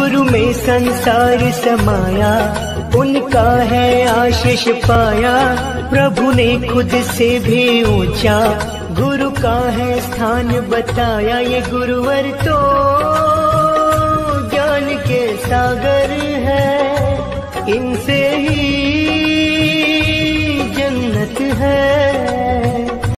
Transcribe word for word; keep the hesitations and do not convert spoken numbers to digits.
गुरु में संसार समाया, उनका है आशीष पाया। प्रभु ने खुद से भी ऊंचा गुरु का है स्थान बताया। ये गुरुवर तो ज्ञान के सागर है, इनसे ही जन्नत है।